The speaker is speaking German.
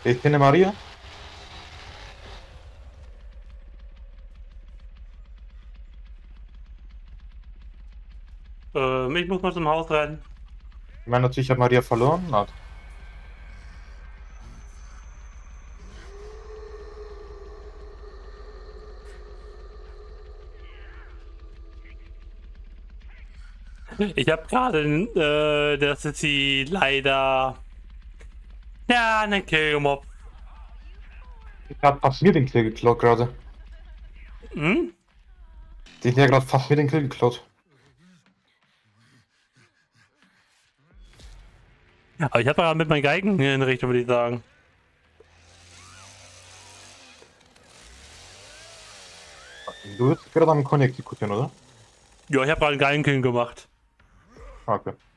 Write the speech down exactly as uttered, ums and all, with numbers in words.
Ich kenne Maria. Ähm, ich muss mal zum Haus rennen. Ich meine natürlich, ich habe Maria verloren. Na, Ich habe gerade, äh, das ist sie leider. Ja, einen Kill gemobbt. ich habe fast mir den Kill geklaut gerade. Hm? Die hat ja gerade fast mir den Kill geklaut. Aber ich habe gerade mit meinen Geigen in Richtung, würde ich sagen. Du bist gerade am Konjo exekutieren, oder? Ja, ich habe gerade einen Geigenkill gemacht. Ah, okay.